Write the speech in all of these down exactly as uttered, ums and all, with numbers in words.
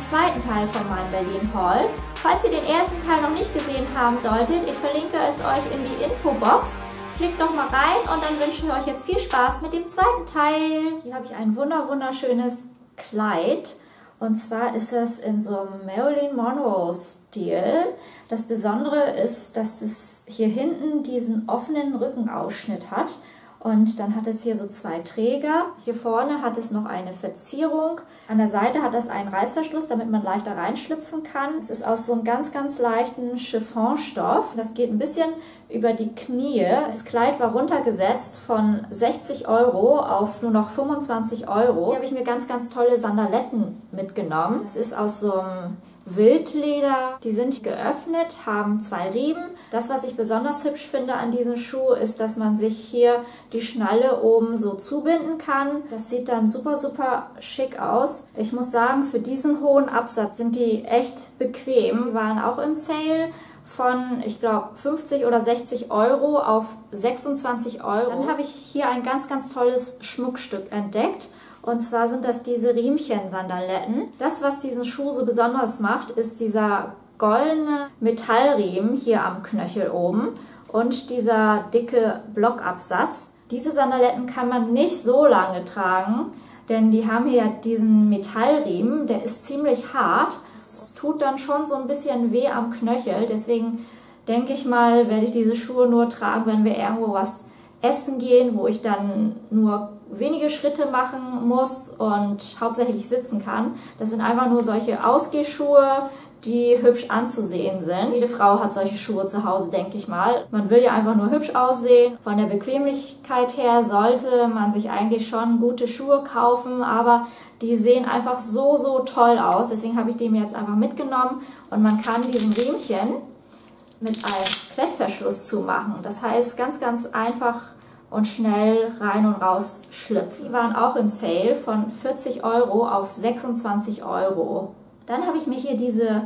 zweiten Teil von meinem Berlin-Haul. Falls ihr den ersten Teil noch nicht gesehen haben solltet, ich verlinke es euch in die Infobox. Klickt doch mal rein und dann wünsche ich euch jetzt viel Spaß mit dem zweiten Teil. Hier habe ich ein wunder wunderschönes Kleid. Und zwar ist es in so einem Marilyn Monroe-Stil. Das Besondere ist, dass es hier hinten diesen offenen Rückenausschnitt hat. Und dann hat es hier so zwei Träger. Hier vorne hat es noch eine Verzierung. An der Seite hat es einen Reißverschluss, damit man leichter reinschlüpfen kann. Es ist aus so einem ganz, ganz leichten Chiffonstoff. Das geht ein bisschen über die Knie. Das Kleid war runtergesetzt von sechzig Euro auf nur noch fünfundzwanzig Euro. Hier habe ich mir ganz, ganz tolle Sandaletten mitgenommen. Das ist aus so einem Wildleder. Die sind geöffnet, haben zwei Riemen. Das, was ich besonders hübsch finde an diesem Schuh, ist, dass man sich hier die Schnalle oben so zubinden kann. Das sieht dann super, super schick aus. Ich muss sagen, für diesen hohen Absatz sind die echt bequem. Die waren auch im Sale von, ich glaube, fünfzig oder sechzig Euro auf sechsundzwanzig Euro. Dann habe ich hier ein ganz, ganz tolles Schmuckstück entdeckt. Und zwar sind das diese Riemchen-Sandaletten. Das, was diesen Schuh so besonders macht, ist dieser goldene Metallriemen hier am Knöchel oben und dieser dicke Blockabsatz. Diese Sandaletten kann man nicht so lange tragen, denn die haben hier diesen Metallriemen, der ist ziemlich hart. Es tut dann schon so ein bisschen weh am Knöchel, deswegen denke ich mal, werde ich diese Schuhe nur tragen, wenn wir irgendwo was essen gehen, wo ich dann nur wenige Schritte machen muss und hauptsächlich sitzen kann. Das sind einfach nur solche Ausgehschuhe, die hübsch anzusehen sind. Jede Frau hat solche Schuhe zu Hause, denke ich mal. Man will ja einfach nur hübsch aussehen. Von der Bequemlichkeit her sollte man sich eigentlich schon gute Schuhe kaufen, aber die sehen einfach so, so toll aus. Deswegen habe ich die mir jetzt einfach mitgenommen und man kann diesen Riemchen mit einem Klettverschluss zumachen. Das heißt, ganz, ganz einfach und schnell rein und raus schlüpfen. Die waren auch im Sale von vierzig Euro auf sechsundzwanzig Euro. Dann habe ich mir hier diese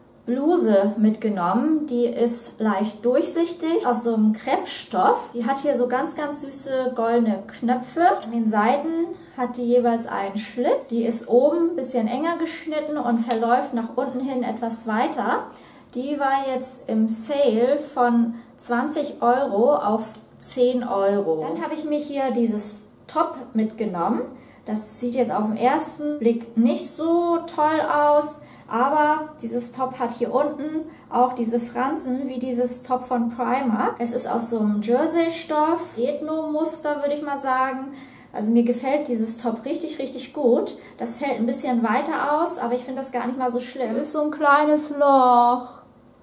Bluse mitgenommen. Die ist leicht durchsichtig, aus so einem Kreppstoff. Die hat hier so ganz, ganz süße goldene Knöpfe. An den Seiten hat die jeweils einen Schlitz. Die ist oben ein bisschen enger geschnitten und verläuft nach unten hin etwas weiter. Die war jetzt im Sale von zwanzig Euro auf zehn Euro. Dann habe ich mir hier dieses Top mitgenommen. Das sieht jetzt auf den ersten Blick nicht so toll aus, aber dieses Top hat hier unten auch diese Fransen wie dieses Top von Primark. Es ist aus so einem Jersey-Stoff, Ethno-Muster würde ich mal sagen. Also mir gefällt dieses Top richtig, richtig gut. Das fällt ein bisschen weiter aus, aber ich finde das gar nicht mal so schlimm. Das ist so ein kleines Loch.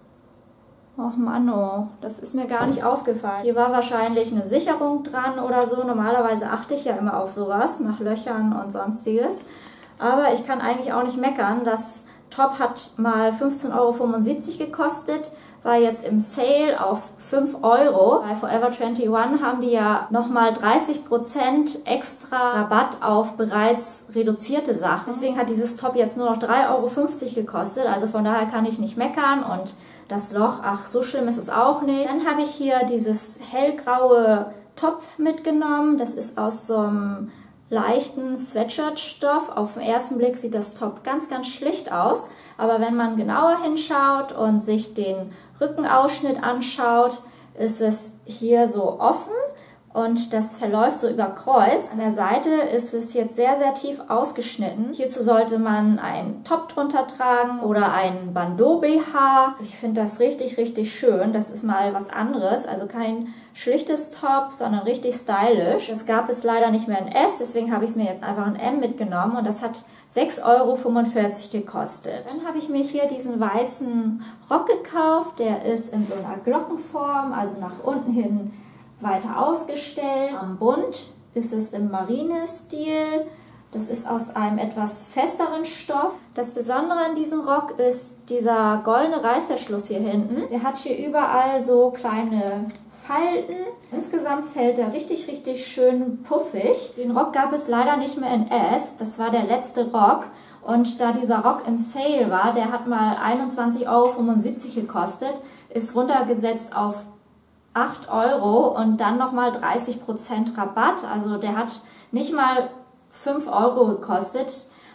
Och Mann, oh, das ist mir gar nicht aufgefallen. Hier war wahrscheinlich eine Sicherung dran oder so. Normalerweise achte ich ja immer auf sowas, nach Löchern und sonstiges. Aber ich kann eigentlich auch nicht meckern. Das Top hat mal fünfzehn Euro fünfundsiebzig gekostet, war jetzt im Sale auf fünf Euro. Bei Forever einundzwanzig haben die ja nochmal dreißig Prozent extra Rabatt auf bereits reduzierte Sachen. Deswegen hat dieses Top jetzt nur noch drei Euro fünfzig gekostet. Also von daher kann ich nicht meckern und das Loch, ach, so schlimm ist es auch nicht. Dann habe ich hier dieses hellgraue Top mitgenommen. Das ist aus so einem leichten Sweatshirt-Stoff. Auf den ersten Blick sieht das Top ganz, ganz schlicht aus. Aber wenn man genauer hinschaut und sich den Rückenausschnitt anschaut, ist es hier so offen. Und das verläuft so über Kreuz. An der Seite ist es jetzt sehr, sehr tief ausgeschnitten. Hierzu sollte man einen Top drunter tragen oder einen Bandeau-B H. Ich finde das richtig, richtig schön. Das ist mal was anderes. Also kein schlichtes Top, sondern richtig stylisch. Das gab es leider nicht mehr in S, deswegen habe ich es mir jetzt einfach in M mitgenommen. Und das hat sechs Euro fünfundvierzig gekostet. Dann habe ich mir hier diesen weißen Rock gekauft. Der ist in so einer Glockenform, also nach unten hin weiter ausgestellt. Am Bund ist es im Marine-Stil. Das ist aus einem etwas festeren Stoff. Das Besondere an diesem Rock ist dieser goldene Reißverschluss hier hinten. Der hat hier überall so kleine Falten. Insgesamt fällt er richtig, richtig schön puffig. Den Rock gab es leider nicht mehr in S. Das war der letzte Rock. Und da dieser Rock im Sale war, der hat mal einundzwanzig Euro fünfundsiebzig gekostet, ist runtergesetzt auf acht Euro und dann nochmal dreißig Prozent Rabatt. Also der hat nicht mal fünf Euro gekostet,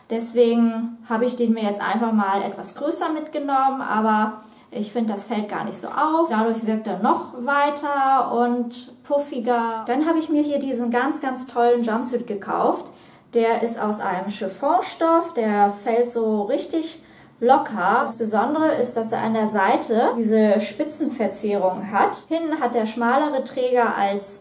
Deswegen habe ich den mir jetzt einfach mal etwas größer mitgenommen, aber ich finde, das fällt gar nicht so auf. Dadurch wirkt er noch weiter und puffiger. Dann habe ich mir hier diesen ganz, ganz tollen Jumpsuit gekauft. Der ist aus einem Chiffonstoff, der fällt so richtig locker. Das Besondere ist, dass er an der Seite diese Spitzenverzierung hat. Hinten hat der schmalere Träger als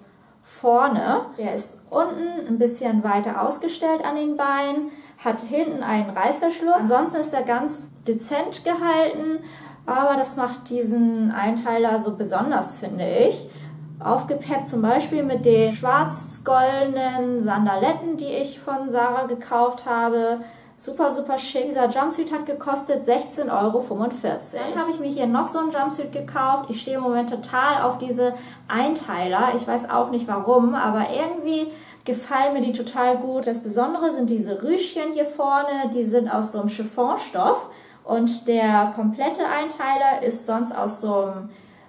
vorne. Der ist unten ein bisschen weiter ausgestellt an den Beinen, hat hinten einen Reißverschluss. Ansonsten ist er ganz dezent gehalten, aber das macht diesen Einteiler so besonders, finde ich. Aufgepeppt zum Beispiel mit den schwarz-goldenen Sandaletten, die ich von Sarah gekauft habe. Super, super schick. Dieser Jumpsuit hat gekostet sechzehn Euro fünfundvierzig. Dann habe ich mir hier noch so einen Jumpsuit gekauft. Ich stehe im Moment total auf diese Einteiler. Ich weiß auch nicht warum, aber irgendwie gefallen mir die total gut. Das Besondere sind diese Rüschchen hier vorne. Die sind aus so einem Chiffonstoff. Und der komplette Einteiler ist sonst aus so einem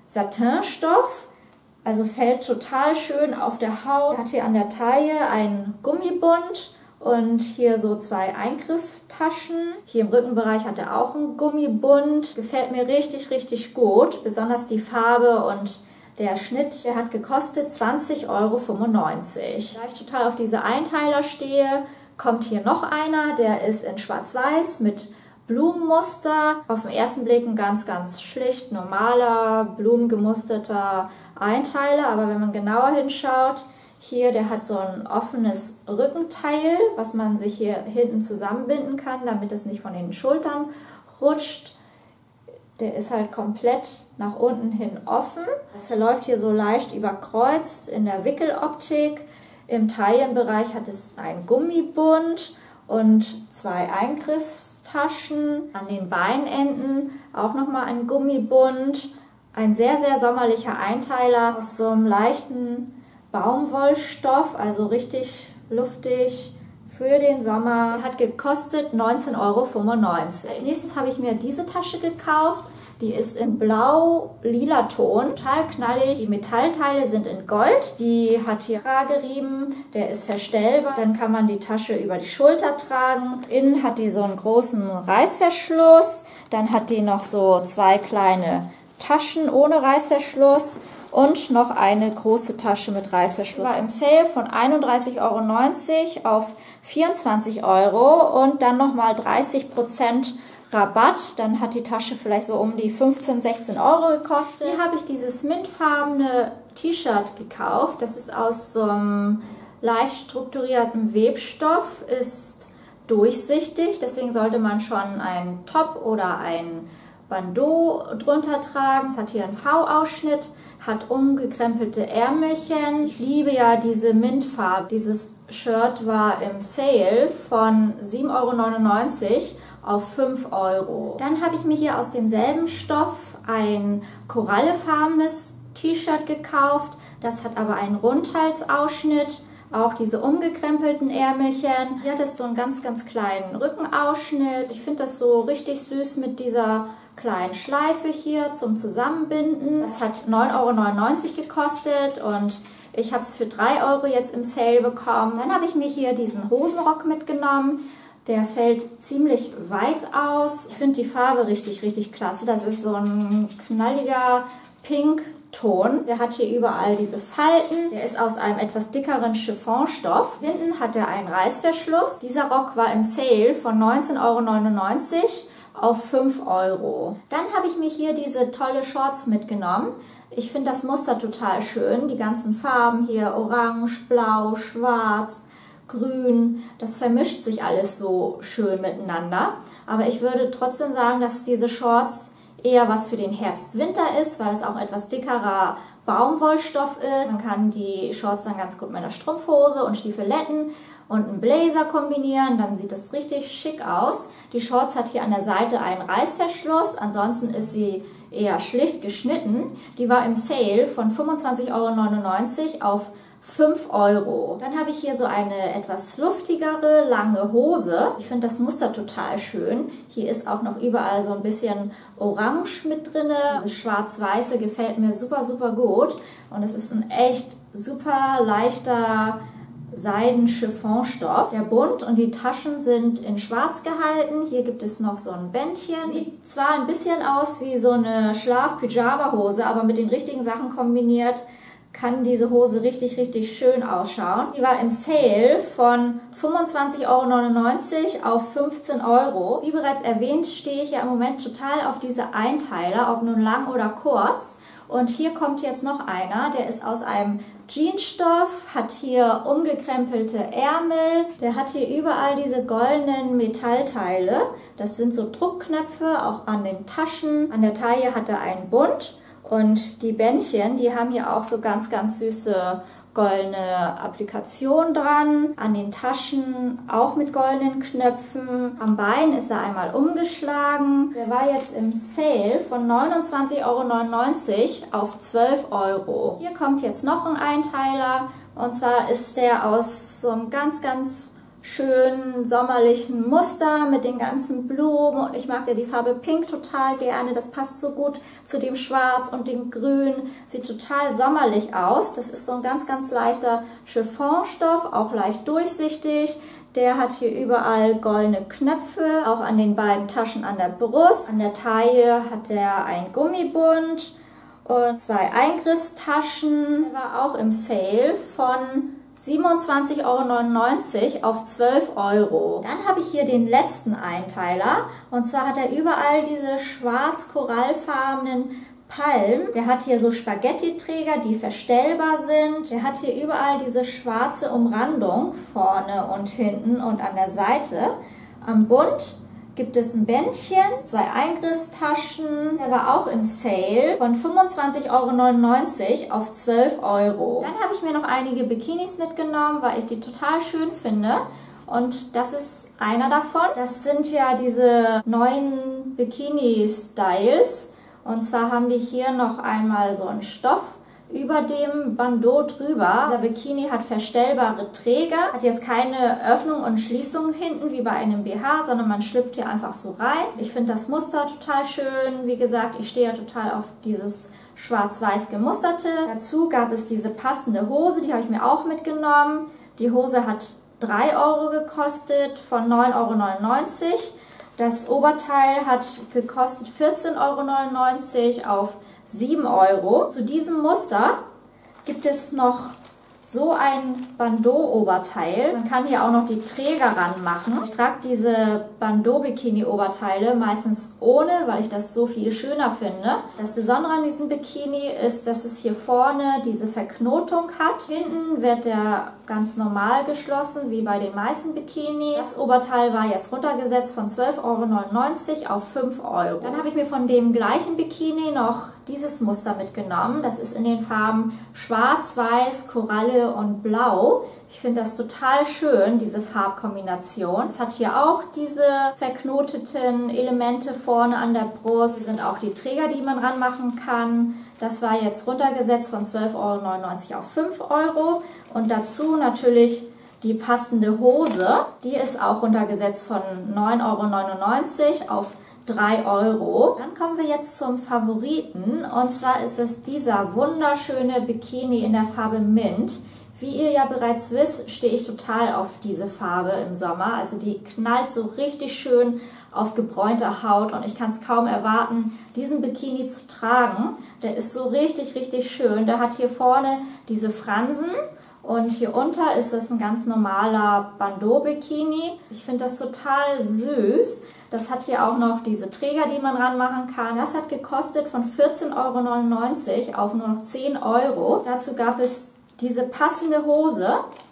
Satinstoff. Also fällt total schön auf der Haut. Hat hier an der Taille einen Gummibund. Und hier so zwei Eingrifftaschen. Hier im Rückenbereich hat er auch einen Gummibund. Gefällt mir richtig, richtig gut. Besonders die Farbe und der Schnitt. Der hat gekostet zwanzig Euro fünfundneunzig. Da ich total auf diese Einteiler stehe, kommt hier noch einer. Der ist in schwarz-weiß mit Blumenmuster. Auf den ersten Blick ein ganz, ganz schlicht, normaler, blumengemusterter Einteiler. Aber wenn man genauer hinschaut, hier, der hat so ein offenes Rückenteil, was man sich hier hinten zusammenbinden kann, damit es nicht von den Schultern rutscht. Der ist halt komplett nach unten hin offen. Es verläuft hier so leicht überkreuzt in der Wickeloptik. Im Taillenbereich hat es einen Gummibund und zwei Eingriffstaschen. An den Beinenden auch nochmal ein Gummibund. Ein sehr, sehr sommerlicher Einteiler aus so einem leichten Baumwollstoff, also richtig luftig für den Sommer. Der hat gekostet neunzehn Euro fünfundneunzig. Als nächstes habe ich mir diese Tasche gekauft. Die ist in blau-lila Ton, total knallig. Die Metallteile sind in Gold. Die hat hier Trageriemen, der ist verstellbar. Dann kann man die Tasche über die Schulter tragen. Innen hat die so einen großen Reißverschluss. Dann hat die noch so zwei kleine Taschen ohne Reißverschluss. Und noch eine große Tasche mit Reißverschluss. War im Sale von einunddreißig Euro neunzig auf vierundzwanzig Euro und dann nochmal dreißig Prozent Rabatt. Dann hat die Tasche vielleicht so um die fünfzehn, sechzehn Euro gekostet. Hier habe ich dieses mintfarbene T-Shirt gekauft. Das ist aus so einem leicht strukturierten Webstoff, ist durchsichtig. Deswegen sollte man schon einen Top oder ein Bandeau drunter tragen. Es hat hier einen V-Ausschnitt, hat umgekrempelte Ärmelchen. Ich liebe ja diese Mintfarbe. Dieses Shirt war im Sale von sieben Euro neunundneunzig auf fünf Euro. Dann habe ich mir hier aus demselben Stoff ein korallefarbenes T-Shirt gekauft. Das hat aber einen Rundhalsausschnitt. Auch diese umgekrempelten Ärmelchen. Hier hat es so einen ganz, ganz kleinen Rückenausschnitt. Ich finde das so richtig süß mit dieser kleinen Schleife hier zum Zusammenbinden. Das hat neun Euro neunundneunzig gekostet und ich habe es für drei Euro jetzt im Sale bekommen. Dann habe ich mir hier diesen Hosenrock mitgenommen. Der fällt ziemlich weit aus. Ich finde die Farbe richtig, richtig klasse. Das ist so ein knalliger Pinkton. Der hat hier überall diese Falten. Der ist aus einem etwas dickeren Chiffonstoff. Hinten hat er einen Reißverschluss. Dieser Rock war im Sale von neunzehn Euro neunundneunzig auf fünf Euro. Dann habe ich mir hier diese tolle Shorts mitgenommen. Ich finde das Muster total schön. Die ganzen Farben hier, orange, blau, schwarz, grün. Das vermischt sich alles so schön miteinander. Aber ich würde trotzdem sagen, dass diese Shorts eher was für den Herbst-Winter ist, weil es auch etwas dickerer Baumwollstoff ist. Man kann die Shorts dann ganz gut mit einer Strumpfhose und Stiefeletten und einem Blazer kombinieren, dann sieht das richtig schick aus. Die Shorts hat hier an der Seite einen Reißverschluss, ansonsten ist sie eher schlicht geschnitten. Die war im Sale von fünfundzwanzig Euro neunundneunzig auf fünf Euro. Dann habe ich hier so eine etwas luftigere, lange Hose. Ich finde das Muster total schön. Hier ist auch noch überall so ein bisschen Orange mit drin. Das Schwarz-Weiße gefällt mir super, super gut. Und es ist ein echt super leichter Seiden-Chiffonstoff. Der Bund und die Taschen sind in schwarz gehalten. Hier gibt es noch so ein Bändchen. Sieht zwar ein bisschen aus wie so eine Schlaf-Pyjama-Hose, aber mit den richtigen Sachen kombiniert kann diese Hose richtig, richtig schön ausschauen. Die war im Sale von fünfundzwanzig Euro neunundneunzig auf fünfzehn Euro. Wie bereits erwähnt, stehe ich ja im Moment total auf diese Einteiler, ob nun lang oder kurz. Und hier kommt jetzt noch einer, der ist aus einem Jeansstoff, hat hier umgekrempelte Ärmel, der hat hier überall diese goldenen Metallteile. Das sind so Druckknöpfe, auch an den Taschen. An der Taille hat er einen Bund. Und die Bändchen, die haben hier auch so ganz, ganz süße goldene Applikationen dran. An den Taschen auch mit goldenen Knöpfen. Am Bein ist er einmal umgeschlagen. Der war jetzt im Sale von neunundzwanzig Euro neunundneunzig auf zwölf Euro. Hier kommt jetzt noch ein Einteiler. Und zwar ist der aus so einem ganz, ganz schönen sommerlichen Muster mit den ganzen Blumen, und ich mag ja die Farbe Pink total gerne, das passt so gut zu dem Schwarz und dem Grün, sieht total sommerlich aus. Das ist so ein ganz, ganz leichter Chiffonstoff, auch leicht durchsichtig. Der hat hier überall goldene Knöpfe, auch an den beiden Taschen an der Brust. An der Taille hat er einen Gummibund und zwei Eingriffstaschen. Der war auch im Sale von siebenundzwanzig Euro neunundneunzig auf zwölf Euro. Dann habe ich hier den letzten Einteiler, und zwar hat er überall diese schwarz-korallfarbenen Palmen. Der hat hier so Spaghetti-Träger, die verstellbar sind. Der hat hier überall diese schwarze Umrandung vorne und hinten und an der Seite. Am Bund gibt es ein Bändchen, zwei Eingriffstaschen. Der war auch im Sale von fünfundzwanzig Euro neunundneunzig auf zwölf Euro. Dann habe ich mir noch einige Bikinis mitgenommen, weil ich die total schön finde. Und das ist einer davon. Das sind ja diese neuen Bikini-Styles. Und zwar haben die hier noch einmal so einen Stoff über dem Bandeau drüber. Dieser Bikini hat verstellbare Träger, hat jetzt keine Öffnung und Schließung hinten wie bei einem B H, sondern man schlüpft hier einfach so rein. Ich finde das Muster total schön. Wie gesagt, ich stehe ja total auf dieses schwarz-weiß gemusterte. Dazu gab es diese passende Hose, die habe ich mir auch mitgenommen. Die Hose hat drei Euro gekostet von neun Euro neunundneunzig. Das Oberteil hat gekostet vierzehn Euro neunundneunzig auf sieben Euro. Zu diesem Muster gibt es noch so ein Bandeau-Oberteil. Man kann hier auch noch die Träger ranmachen. Ich trage diese Bandeau-Bikini-Oberteile meistens ohne, weil ich das so viel schöner finde. Das Besondere an diesem Bikini ist, dass es hier vorne diese Verknotung hat. Hinten wird der ganz normal geschlossen, wie bei den meisten Bikinis. Das Oberteil war jetzt runtergesetzt von zwölf Euro neunundneunzig auf fünf Euro. Dann habe ich mir von dem gleichen Bikini noch dieses Muster mitgenommen. Das ist in den Farben Schwarz, Weiß, Koralle und Blau. Ich finde das total schön, diese Farbkombination. Es hat hier auch diese verknoteten Elemente vorne an der Brust. Hier sind auch die Träger, die man ranmachen kann. Das war jetzt runtergesetzt von zwölf Euro neunundneunzig auf fünf Euro. Und dazu natürlich die passende Hose. Die ist auch runtergesetzt von neun Euro neunundneunzig auf drei Euro. Dann kommen wir jetzt zum Favoriten, und zwar ist es dieser wunderschöne Bikini in der Farbe Mint. Wie ihr ja bereits wisst, stehe ich total auf diese Farbe im Sommer. Also die knallt so richtig schön auf gebräunter Haut, und ich kann es kaum erwarten, diesen Bikini zu tragen. Der ist so richtig, richtig schön. Der hat hier vorne diese Fransen. Und hier unter ist es ein ganz normaler Bandeau-Bikini. Ich finde das total süß. Das hat hier auch noch diese Träger, die man ranmachen kann. Das hat gekostet von vierzehn Euro neunundneunzig auf nur noch zehn Euro. Dazu gab es diese passende Hose.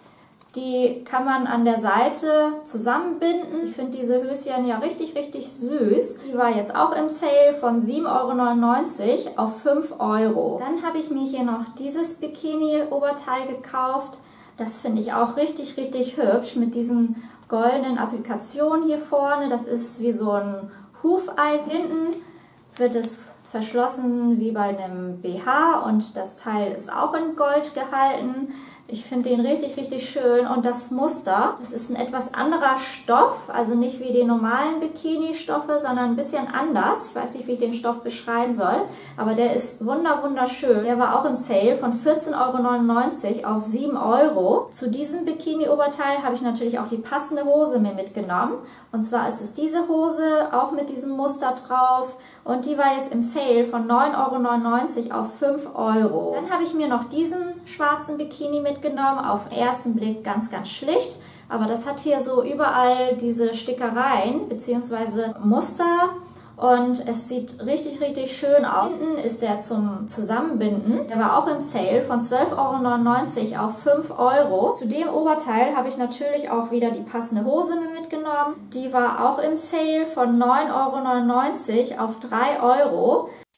Die kann man an der Seite zusammenbinden. Ich finde diese Höschen ja richtig, richtig süß. Die war jetzt auch im Sale von sieben Euro neunundneunzig auf fünf Euro. Dann habe ich mir hier noch dieses Bikini-Oberteil gekauft. Das finde ich auch richtig, richtig hübsch mit diesen goldenen Applikationen hier vorne. Das ist wie so ein Hufeisen. Hinten wird es verschlossen wie bei einem B H und das Teil ist auch in Gold gehalten. Ich finde den richtig, richtig schön und das Muster, das ist ein etwas anderer Stoff, also nicht wie die normalen Bikini-Stoffe, sondern ein bisschen anders. Ich weiß nicht, wie ich den Stoff beschreiben soll, aber der ist wunder, wunderschön. Der war auch im Sale von vierzehn Euro neunundneunzig auf sieben Euro. Zu diesem Bikini-Oberteil habe ich natürlich auch die passende Hose mir mitgenommen. Und zwar ist es diese Hose, auch mit diesem Muster drauf. Und die war jetzt im Sale von neun Euro neunundneunzig auf fünf Euro. Dann habe ich mir noch diesen schwarzen Bikini mitgenommen. Auf den ersten Blick ganz, ganz schlicht. Aber das hat hier so überall diese Stickereien bzw. Muster. Und es sieht richtig, richtig schön aus. Hinten ist der zum Zusammenbinden. Der war auch im Sale von zwölf Euro neunundneunzig auf fünf Euro. Zu dem Oberteil habe ich natürlich auch wieder die passende Hose mitgenommen. Die war auch im Sale von neun Euro neunundneunzig auf drei Euro.